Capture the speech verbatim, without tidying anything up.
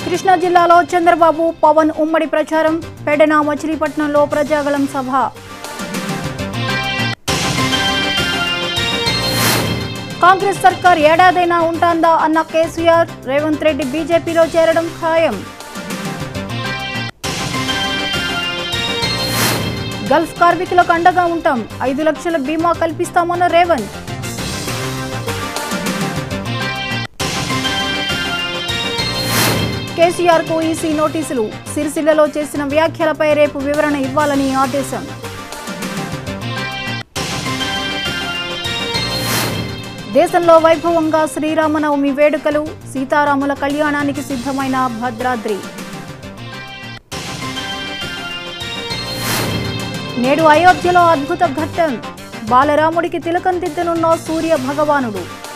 కృష్ణా జిల్లాలో చంద్రబాబు పవన్ ఉమ్మడి ప్రచారం పెడన మచిలీపట్నంలో ప్రజాగళం సభ. కాంగ్రెస్ సర్కార్ ఏడాదైనా ఉంటుందా అన్న కేసీఆర్, రేవంత్ రెడ్డి బీజేపీలో చేరడం ఖాయం. గల్ఫ్ కార్మికులకు అండగా ఉంటాం, ఐదు లక్షల బీమా కల్పిస్తామన్న రేవంత్. కేసీఆర్ కు ఈసీ నోటీసులు, సిరిసిల్లలో చేసిన వ్యాఖ్యలపై రేపు వివరణ ఇవ్వాలని ఆదేశం. దేశంలో వైభవంగా శ్రీరామనవమి వేడుకలు, సీతారాముల కళ్యాణానికి సిద్ధమైన భద్రాద్రి. నేడు అయోధ్యలో అద్భుత ఘట్టం, బాలరాముడికి తిలకం దిద్దనున్న సూర్య భగవానుడు.